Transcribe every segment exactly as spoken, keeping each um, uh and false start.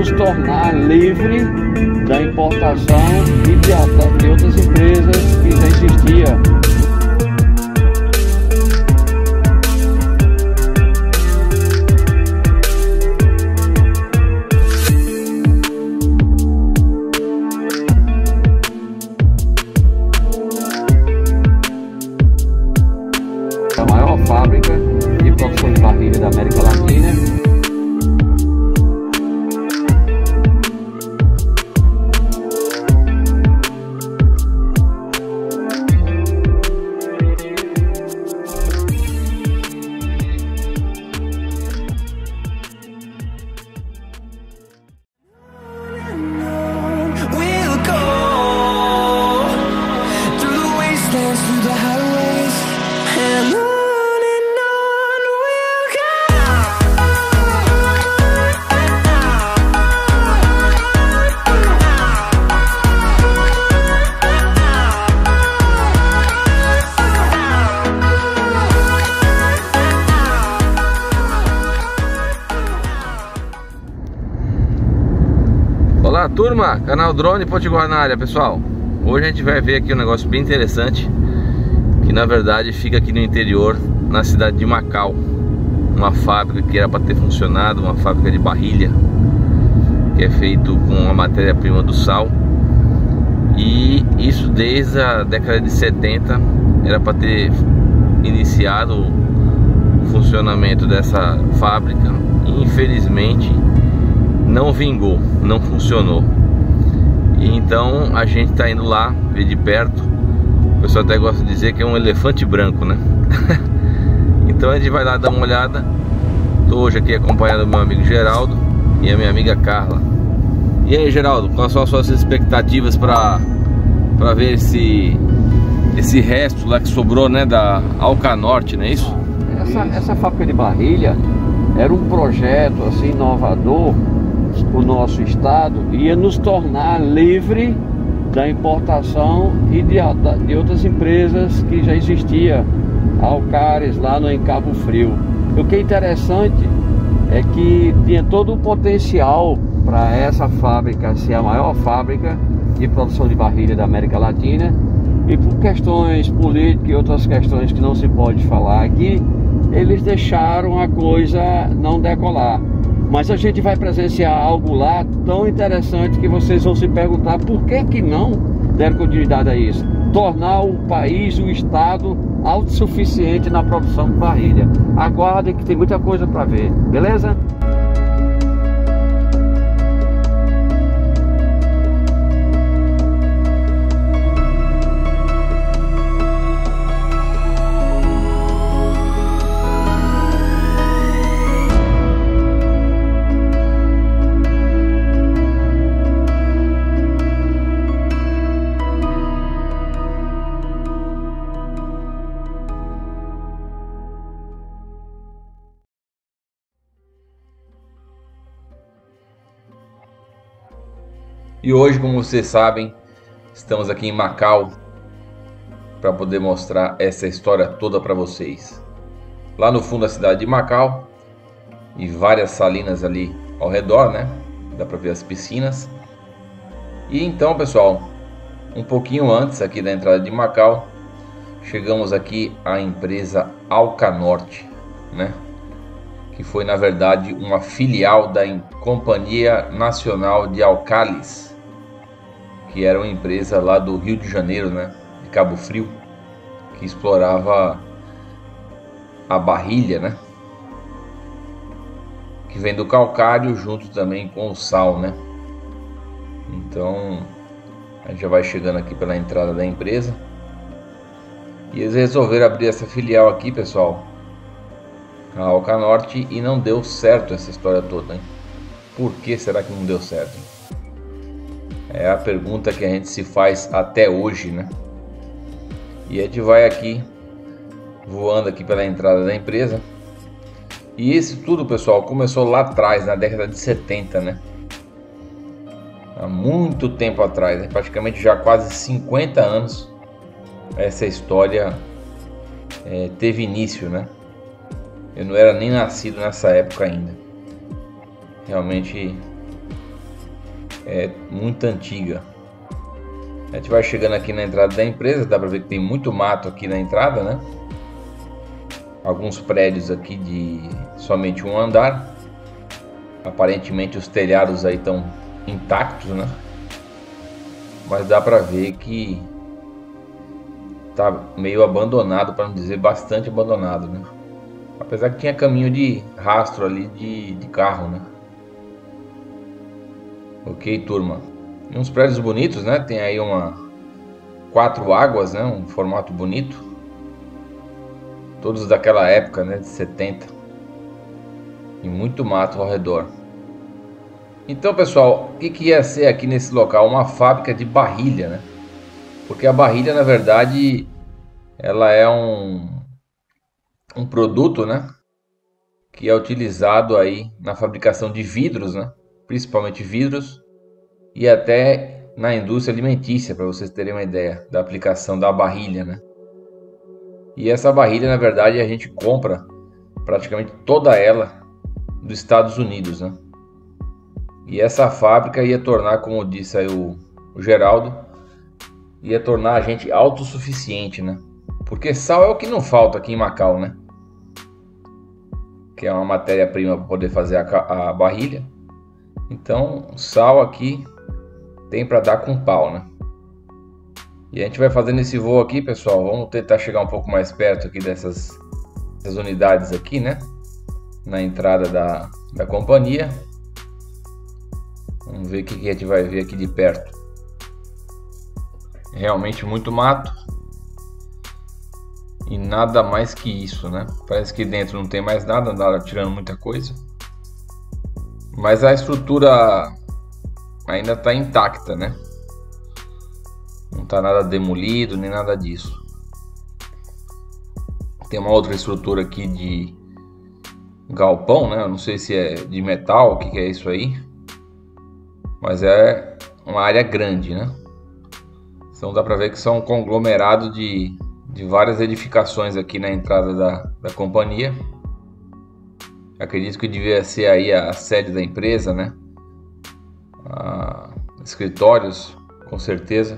nos tornar livre da importação e de, de outras empresas que já existiam. A maior fábrica de produção de barrilha da América Latina. Olá turma, canal Drone Potiguar na área, pessoal. Hoje a gente vai ver aqui um negócio bem interessante, que na verdade fica aqui no interior, na cidade de Macau. Uma fábrica que era para ter funcionado, uma fábrica de barrilha, que é feito com a matéria-prima do sal. E isso desde a década de setenta era para ter iniciado o funcionamento dessa fábrica. E infelizmente não vingou, não funcionou. E então a gente tá indo lá ver de perto. O pessoal até gosta de dizer que é um elefante branco, né? Então a gente vai lá dar uma olhada. Tô hoje aqui acompanhado do meu amigo Geraldo e a minha amiga Carla. E aí, Geraldo, quais são as suas expectativas para para ver esse esse resto lá que sobrou, né, da Alcanorte, não é isso? Essa, essa fábrica de barrilha era um projeto assim inovador. O nosso estado ia nos tornar livre da importação e de, de outras empresas que já existiam, Alcares lá no em Cabo Frio. O que é interessante é que tinha todo o potencial para essa fábrica ser a maior fábrica de produção de barrilha da América Latina, e por questões políticas e outras questões que não se pode falar aqui, eles deixaram a coisa não decolar. Mas a gente vai presenciar algo lá tão interessante que vocês vão se perguntar por que que não deram continuidade a isso. Tornar o país, o estado, autossuficiente na produção de barrilha. Aguardem que tem muita coisa para ver, beleza? E hoje, como vocês sabem, estamos aqui em Macau para poder mostrar essa história toda para vocês. Lá no fundo da cidade de Macau e várias salinas ali ao redor, né? Dá para ver as piscinas. E então, pessoal, um pouquinho antes aqui da entrada de Macau, chegamos aqui à empresa Alcanorte, né? Que foi na verdade uma filial da Companhia Nacional de Alcalis, que era uma empresa lá do Rio de Janeiro, né, de Cabo Frio, que explorava a barrilha, né, que vem do calcário junto também com o sal, né. Então a gente já vai chegando aqui pela entrada da empresa. E eles resolveram abrir essa filial aqui, pessoal, a Alcanorte, e não deu certo essa história toda, hein? Por que será que não deu certo? É a pergunta que a gente se faz até hoje, né? E a gente vai aqui voando aqui pela entrada da empresa. E isso tudo, pessoal, começou lá atrás, na década de setenta, né? Há muito tempo atrás, né? Praticamente já quase cinquenta anos essa história é, teve início, né? Eu não era nem nascido nessa época ainda. Realmente é muito antiga. A gente vai chegando aqui na entrada da empresa, dá para ver que tem muito mato aqui na entrada, né? Alguns prédios aqui de somente um andar. Aparentemente os telhados aí estão intactos, né? Mas dá para ver que tá meio abandonado, para não dizer bastante abandonado, né? Apesar que tinha caminho de rastro ali de, de carro, né? Ok, turma. E uns prédios bonitos, né? Tem aí uma quatro águas, né? Um formato bonito. Todos daquela época, né? De setenta. E muito mato ao redor. Então, pessoal, o que, que ia ser aqui nesse local? Uma fábrica de barrilha, né? Porque a barrilha, na verdade, ela é um, um produto, né? Que é utilizado aí na fabricação de vidros, né? Principalmente vidros. E até na indústria alimentícia, para vocês terem uma ideia da aplicação da barrilha, né? E essa barrilha, na verdade, a gente compra praticamente toda ela dos Estados Unidos, né? E essa fábrica ia tornar, como disse aí o, o Geraldo, ia tornar a gente autossuficiente, né? Porque sal é o que não falta aqui em Macau, né? Que é uma matéria-prima para poder fazer a, a barrilha. Então, sal aqui tem para dar com pau, né? E a gente vai fazendo esse voo aqui, pessoal. Vamos tentar chegar um pouco mais perto aqui dessas, dessas unidades aqui, né? Na entrada da, da companhia. Vamos ver o que a gente vai ver aqui de perto. Realmente muito mato. E nada mais que isso, né? Parece que dentro não tem mais nada, andaram tirando muita coisa. Mas a estrutura ainda está intacta, né? Não está nada demolido, nem nada disso. Tem uma outra estrutura aqui de galpão, né? Eu não sei se é de metal, o que, que é isso aí. Mas é uma área grande, né? Então dá para ver que são um conglomerado de, de várias edificações aqui na entrada da, da companhia. Acredito que devia ser aí a sede da empresa, né? Ah, escritórios, com certeza.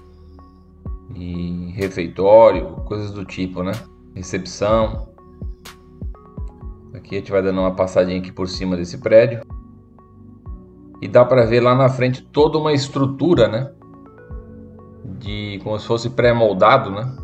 E refeitório, coisas do tipo, né? Recepção. Aqui a gente vai dando uma passadinha aqui por cima desse prédio. E dá para ver lá na frente toda uma estrutura, né? De como se fosse pré-moldado, né?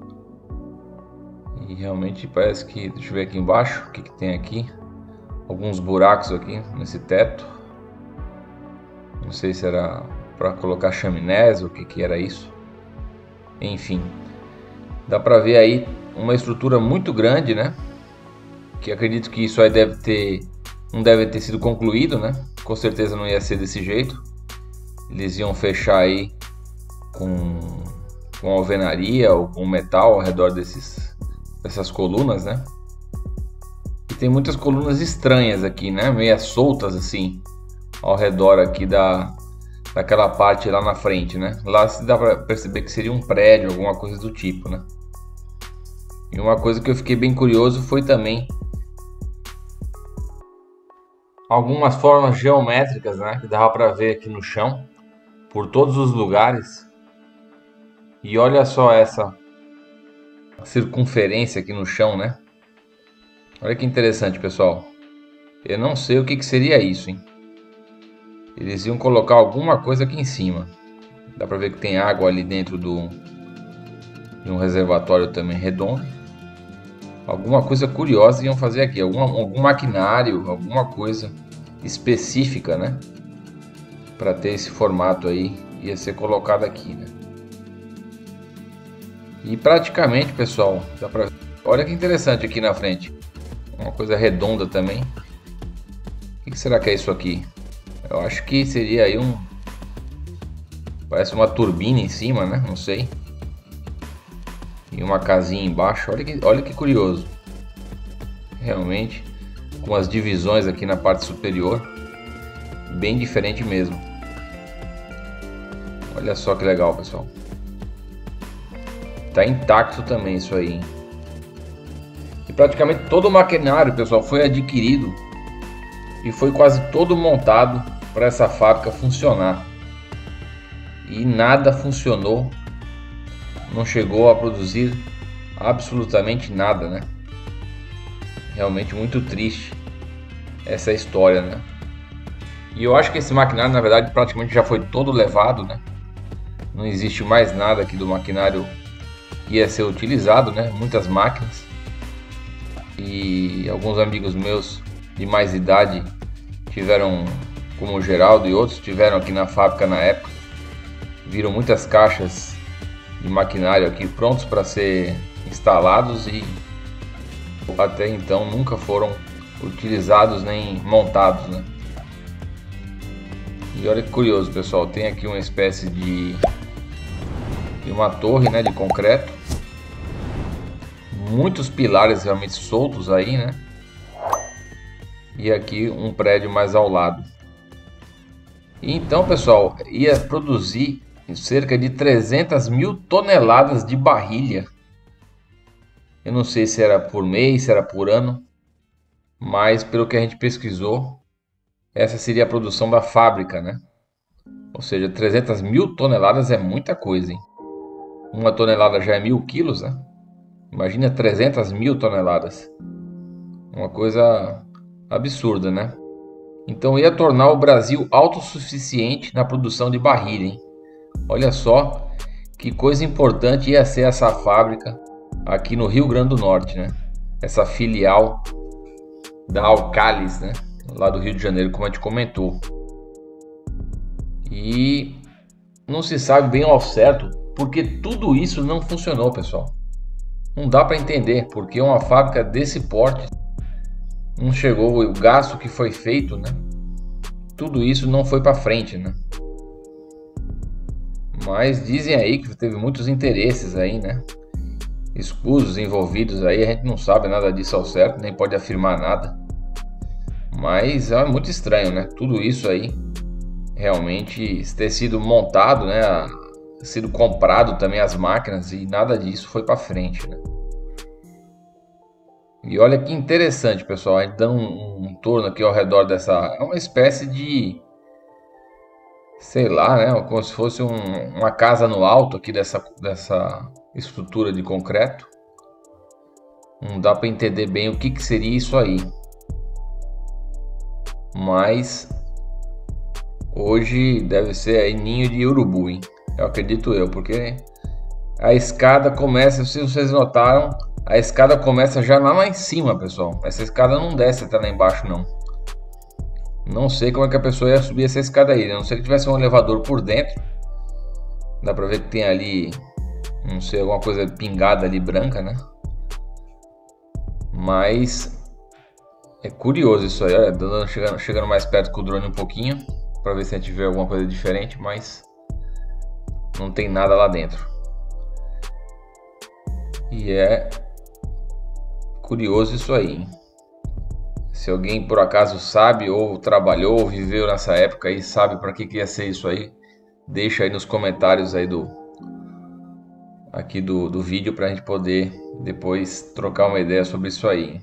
E realmente parece que... Deixa eu ver aqui embaixo o que, que tem aqui. Alguns buracos aqui nesse teto. Não sei se era para colocar chaminés ou o que, que era isso. Enfim. Dá para ver aí uma estrutura muito grande, né? Que acredito que isso aí deve ter... Não deve ter sido concluído, né? Com certeza não ia ser desse jeito. Eles iam fechar aí com, com alvenaria ou com metal ao redor desses, dessas colunas, né? E tem muitas colunas estranhas aqui, né? Meio soltas assim, ao redor aqui da, daquela parte lá na frente, né? Lá se dá para perceber que seria um prédio, alguma coisa do tipo, né? E uma coisa que eu fiquei bem curioso foi também algumas formas geométricas, né, que dava para ver aqui no chão, por todos os lugares. E olha só essa circunferência aqui no chão, né? Olha que interessante, pessoal. Eu não sei o que, que seria isso, hein? Eles iam colocar alguma coisa aqui em cima. Dá para ver que tem água ali dentro do de um reservatório também redondo. Alguma coisa curiosa iam fazer aqui, algum, algum maquinário, alguma coisa específica, né? Para ter esse formato aí, ia ser colocado aqui, né? E praticamente, pessoal, dá pra... olha que interessante aqui na frente, uma coisa redonda também. O que será que é isso aqui? Eu acho que seria aí um... Parece uma turbina em cima, né? Não sei. E uma casinha embaixo. Olha que, olha que curioso. Realmente, com as divisões aqui na parte superior. Bem diferente mesmo. Olha só que legal, pessoal. Tá intacto também isso aí, hein? E praticamente todo o maquinário, pessoal, foi adquirido e foi quase todo montado para essa fábrica funcionar. E nada funcionou, não chegou a produzir absolutamente nada, né? Realmente muito triste essa história, né? E eu acho que esse maquinário, na verdade, praticamente já foi todo levado, né? Não existe mais nada aqui do maquinário que ia ser utilizado, né? Muitas máquinas. E alguns amigos meus de mais idade tiveram, como o Geraldo e outros, tiveram aqui na fábrica na época. Viram muitas caixas de maquinário aqui prontos para ser instalados e até então nunca foram utilizados nem montados, né? E olha que curioso, pessoal, tem aqui uma espécie de, de uma torre, né, de concreto, muitos pilares realmente soltos aí, né? E aqui um prédio mais ao lado. E então, pessoal, ia produzir cerca de trezentas mil toneladas de barrilha. Eu não sei se era por mês, se era por ano, mas pelo que a gente pesquisou, essa seria a produção da fábrica, né? Ou seja, trezentas mil toneladas é muita coisa, hein? Uma tonelada já é mil quilos, né? Imagina trezentas mil toneladas. Uma coisa absurda, né? Então ia tornar o Brasil autossuficiente na produção de barrilha, hein? Olha só que coisa importante ia ser essa fábrica aqui no Rio Grande do Norte, né? Essa filial da Alcalis, né? Lá do Rio de Janeiro, como a gente comentou. E não se sabe bem ao certo porque tudo isso não funcionou, pessoal. Não dá para entender porque uma fábrica desse porte não chegou, o gasto que foi feito, né? Tudo isso não foi para frente, né? Mas dizem aí que teve muitos interesses aí, né? Escusos envolvidos aí, a gente não sabe nada disso ao certo, nem pode afirmar nada. Mas é muito estranho, né? Tudo isso aí realmente ter sido montado, né? Sido comprado também as máquinas e nada disso foi para frente, né? E olha que interessante, pessoal. A gente dá um, um torno aqui ao redor dessa. É uma espécie de, sei lá, né? Como se fosse um, uma casa no alto aqui dessa, dessa estrutura de concreto. Não dá para entender bem o que, que seria isso aí. Mas hoje deve ser aí ninho de urubu, hein? Eu acredito eu, porque a escada começa, se vocês notaram, a escada começa já lá, lá em cima, pessoal. Essa escada não desce até lá embaixo, não. Não sei como é que a pessoa ia subir essa escada aí, a não ser que tivesse um elevador por dentro. Dá pra ver que tem ali, não sei, alguma coisa pingada ali branca, né? Mas é curioso isso aí, olha, chegando, chegando mais perto com o drone um pouquinho, para ver se a gente vê alguma coisa diferente, mas não tem nada lá dentro. E é curioso isso aí, hein? Se alguém por acaso sabe, ou trabalhou, ou viveu nessa época e sabe para que, que ia ser isso aí, deixa aí nos comentários aí do aqui do, do vídeo para a gente poder depois trocar uma ideia sobre isso aí.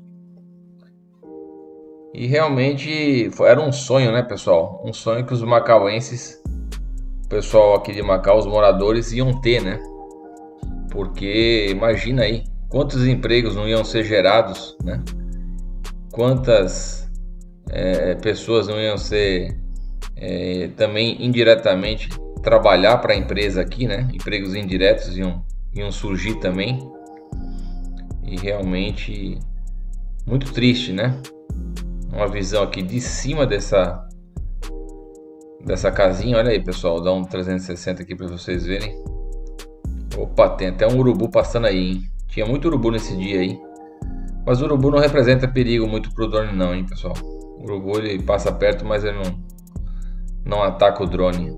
E realmente foi, era um sonho, né, pessoal? Um sonho que os macauenses, o pessoal aqui de Macau, os moradores iam ter, né? Porque imagina aí, quantos empregos não iam ser gerados, né? Quantas é, pessoas não iam ser é, também indiretamente trabalhar para a empresa aqui, né? Empregos indiretos iam, iam surgir também. E realmente muito triste, né? Uma visão aqui de cima dessa dessa casinha. Olha aí, pessoal, dá um trezentos e sessenta aqui para vocês verem. Opa, tem até um urubu passando aí, hein? Tinha muito urubu nesse dia aí. Mas o urubu não representa perigo muito pro drone não, hein, pessoal. O urubu ele passa perto, mas ele não, não ataca o drone.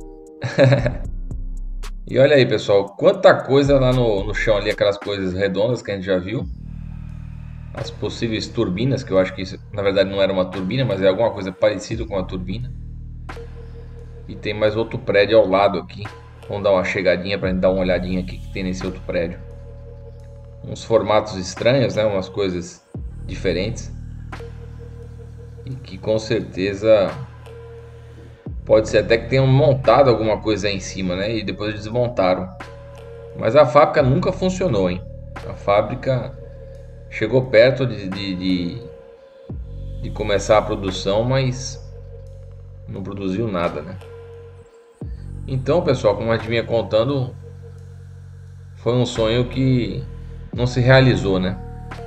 E olha aí, pessoal, quanta coisa lá no, no chão ali, aquelas coisas redondas que a gente já viu. As possíveis turbinas, que eu acho que isso na verdade não era uma turbina, mas é alguma coisa parecida com uma turbina. E tem mais outro prédio ao lado aqui. Vamos dar uma chegadinha para a gente dar uma olhadinha aqui que tem nesse outro prédio. Uns formatos estranhos, né? Umas coisas diferentes. E que com certeza Pode ser até que tenham montado alguma coisa aí em cima, né? E depois desmontaram. Mas a fábrica nunca funcionou, hein? A fábrica chegou perto de, de, de, de começar a produção, mas não produziu nada, né? Então, pessoal, como a gente vinha contando, foi um sonho que não se realizou, né?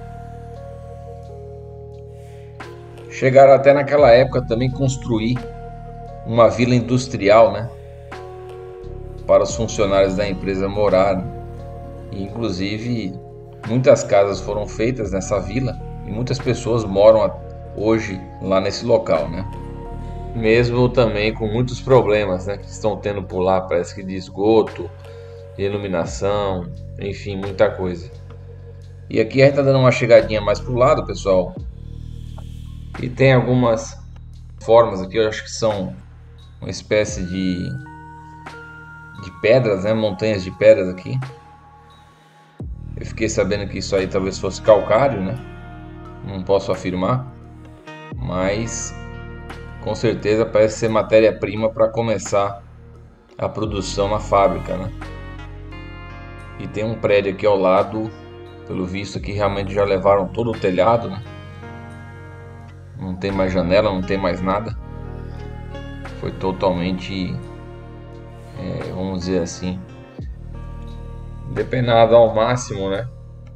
Chegaram até naquela época também construir uma vila industrial, né? Para os funcionários da empresa morarem. E, inclusive, muitas casas foram feitas nessa vila e muitas pessoas moram hoje lá nesse local, né? Mesmo também com muitos problemas, né, que estão tendo por lá, parece que de esgoto, de iluminação, enfim, muita coisa. E aqui a gente tá dando uma chegadinha mais pro lado, pessoal. E tem algumas formas aqui, eu acho que são uma espécie de de pedras, né, montanhas de pedras aqui. Eu fiquei sabendo que isso aí talvez fosse calcário, né? Não posso afirmar, mas com certeza parece ser matéria-prima para começar a produção na fábrica, né? E tem um prédio aqui ao lado, pelo visto que realmente já levaram todo o telhado, né? Não tem mais janela, não tem mais nada. Foi totalmente, é, vamos dizer assim, depenado ao máximo, né?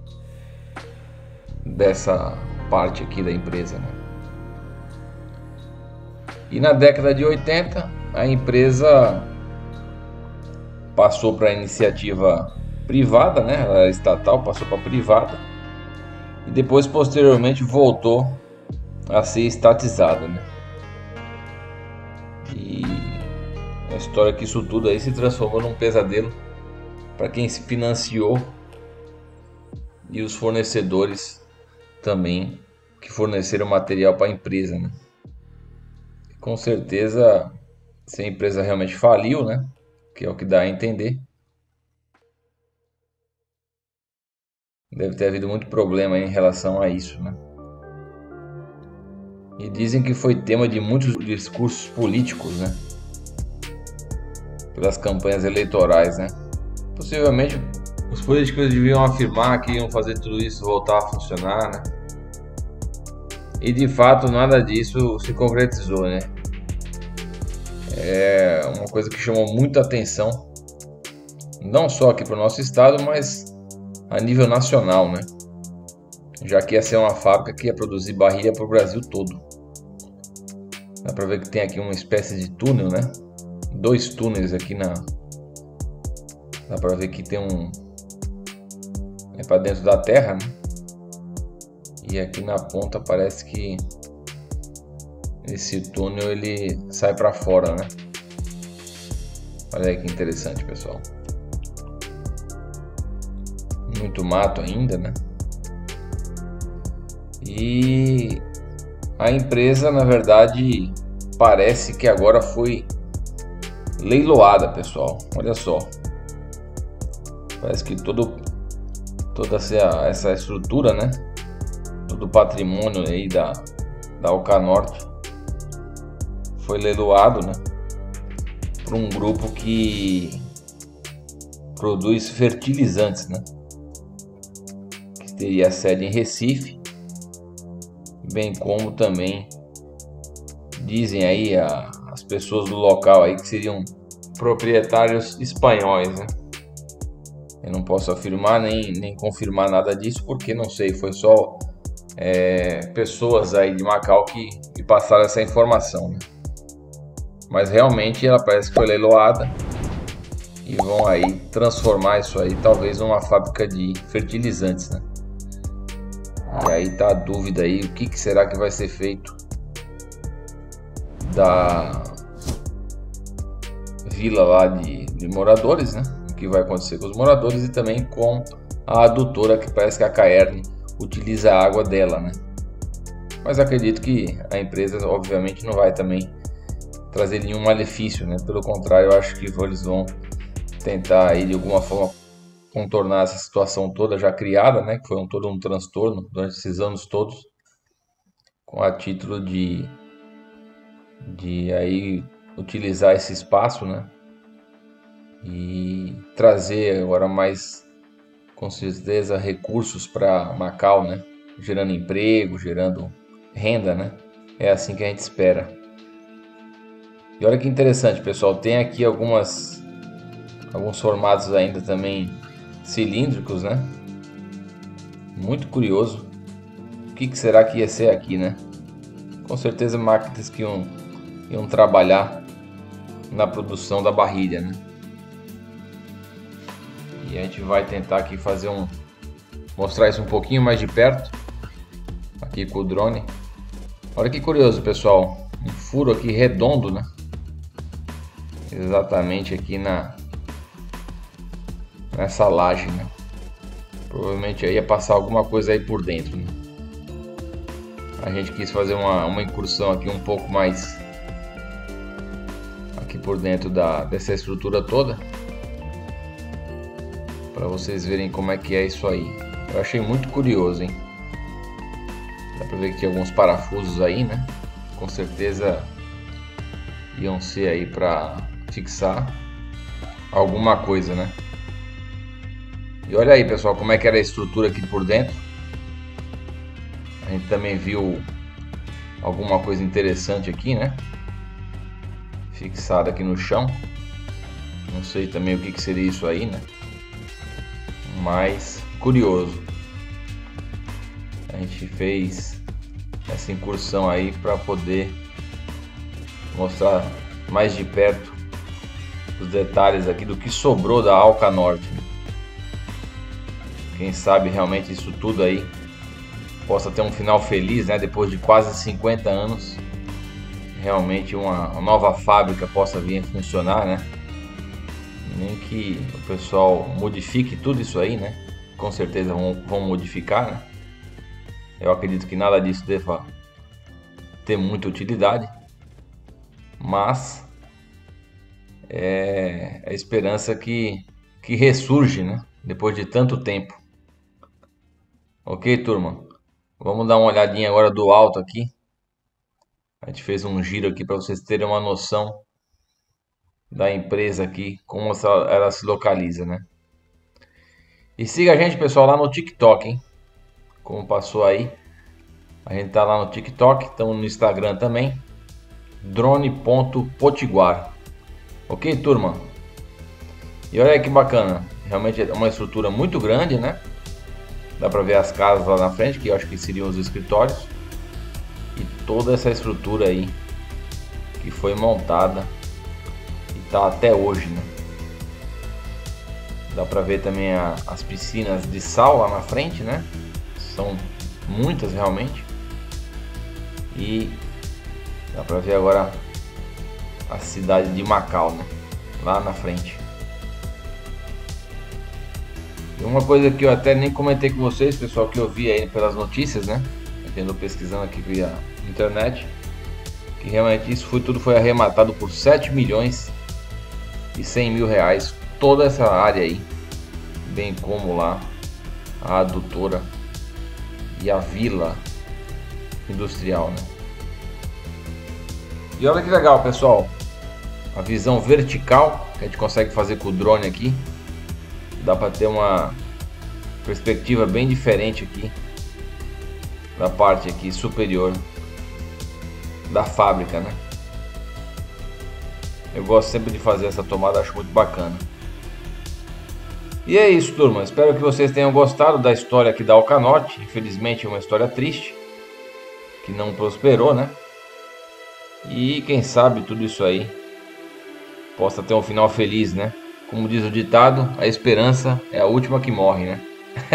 Dessa parte aqui da empresa, né? E na década de oitenta, a empresa passou para a iniciativa privada, né? Ela era estatal, passou para privada. E depois, posteriormente, voltou a ser estatizada, né? E a história é que isso tudo aí se transformou num pesadelo para quem se financiou e os fornecedores também que forneceram material para a empresa, né? Com certeza, se a empresa realmente faliu, né? Que é o que dá a entender, deve ter havido muito problema em relação a isso, né? E dizem que foi tema de muitos discursos políticos, né? Pelas campanhas eleitorais, né? Possivelmente os políticos deviam afirmar que iam fazer tudo isso voltar a funcionar, né? E de fato nada disso se concretizou, né? É uma coisa que chamou muita atenção, não só aqui para o nosso estado, mas a nível nacional, né? Já que ia ser uma fábrica que ia produzir barrilha para o Brasil todo. Dá para ver que tem aqui uma espécie de túnel, né? Dois túneis aqui na... Dá para ver que tem um... É para dentro da terra, né? E aqui na ponta parece que esse túnel ele sai para fora, né? Olha aí que interessante, pessoal. Muito mato ainda, né? E a empresa, na verdade, parece que agora foi leiloada, pessoal. Olha só. Parece que todo, toda essa, essa estrutura, né? Todo o patrimônio aí da, da Alcanorte foi leiloado, né? Por um grupo que produz fertilizantes, né? Que teria sede em Recife, bem como também dizem aí a, as pessoas do local aí que seriam proprietários espanhóis, né? Eu não posso afirmar nem, nem confirmar nada disso porque não sei, foi só é, pessoas aí de Macau que, que passaram essa informação, né? Mas realmente ela parece que foi leiloada e vão aí transformar isso aí talvez numa fábrica de fertilizantes, né? E aí tá a dúvida aí, o que, que será que vai ser feito da vila lá de, de moradores, né? O que vai acontecer com os moradores e também com a adutora, que parece que a Caerne utiliza a água dela, né? Mas acredito que a empresa obviamente não vai também trazer nenhum malefício, né? Pelo contrário, eu acho que eles vão tentar aí de alguma forma contornar essa situação toda já criada, né? Que foi um, todo um transtorno durante esses anos todos, com a título de, de aí utilizar esse espaço, né? E trazer agora mais, com certeza, recursos para Macau, né? Gerando emprego, gerando renda, né? É assim que a gente espera. E olha que interessante, pessoal, tem aqui algumas alguns formatos ainda também cilíndricos, né? Muito curioso. O que, que será que ia ser aqui, né? Com certeza máquinas que iam, iam trabalhar na produção da barrilha, né? E a gente vai tentar aqui fazer um mostrar isso um pouquinho mais de perto aqui com o drone. Olha que curioso, pessoal, um furo aqui redondo, né? Exatamente aqui na nessa laje, né? Provavelmente aí ia passar alguma coisa aí por dentro, né? A gente quis fazer uma, uma incursão aqui um pouco mais aqui por dentro da, dessa estrutura toda, para vocês verem como é que é isso aí. Eu achei muito curioso, hein? Dá pra ver que tem alguns parafusos aí, né? Com certeza iam ser aí para fixar alguma coisa, né? E olha aí, pessoal, como é que era a estrutura aqui por dentro. A gente também viu alguma coisa interessante aqui, né? Fixada aqui no chão. Não sei também o que, que seria isso aí, né? Mas curioso. A gente fez essa incursão aí para poder mostrar mais de perto os detalhes aqui do que sobrou da Alca Norte. Quem sabe realmente isso tudo aí possa ter um final feliz, né? Depois de quase cinquenta anos, realmente uma, uma nova fábrica possa vir a funcionar, né? Nem que o pessoal modifique tudo isso aí, né? Com certeza vão, vão modificar, né? Eu acredito que nada disso deva ter muita utilidade, mas é a esperança que, que ressurge, né? Depois de tanto tempo. Ok, turma? Vamos dar uma olhadinha agora do alto aqui. A gente fez um giro aqui para vocês terem uma noção da empresa aqui, como ela se localiza, né? E siga a gente, pessoal, lá no TikTok, hein? Como passou aí, a gente tá lá no TikTok, estamos no Instagram também, drone ponto potiguar. Ok, turma? E olha aí que bacana, realmente é uma estrutura muito grande, né? Dá para ver as casas lá na frente, que eu acho que seriam os escritórios. E toda essa estrutura aí que foi montada e tá até hoje, né? Dá para ver também a, as piscinas de sal lá na frente, né? São muitas realmente. E dá para ver agora a cidade de Macau, né? Lá na frente. E uma coisa que eu até nem comentei com vocês, pessoal, que eu vi aí pelas notícias, né? Entendo, pesquisando aqui via internet, que realmente isso foi, tudo foi arrematado por sete milhões e cem mil reais, toda essa área aí, bem como lá a adutora e a vila industrial, né? E olha que legal, pessoal, a visão vertical que a gente consegue fazer com o drone aqui, dá para ter uma perspectiva bem diferente aqui da parte aqui superior da fábrica, né? Eu gosto sempre de fazer essa tomada, acho muito bacana. E é isso, turma, espero que vocês tenham gostado da história aqui da Alca Norte. Infelizmente é uma história triste, que não prosperou, né? E quem sabe tudo isso aí possa ter um final feliz, né? Como diz o ditado, a esperança é a última que morre, né?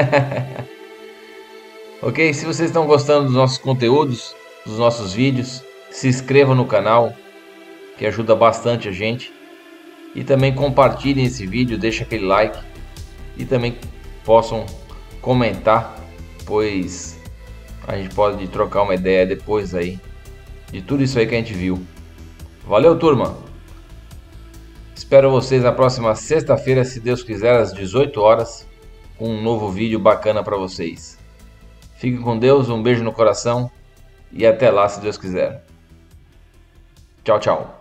Ok, se vocês estão gostando dos nossos conteúdos, dos nossos vídeos, se inscrevam no canal, que ajuda bastante a gente. E também compartilhem esse vídeo, deixem aquele like. E também possam comentar, pois a gente pode trocar uma ideia depois aí de tudo isso aí que a gente viu. Valeu, turma! Espero vocês na próxima sexta-feira, se Deus quiser, às dezoito horas, com um novo vídeo bacana para vocês. Fiquem com Deus, um beijo no coração e até lá, se Deus quiser. Tchau, tchau.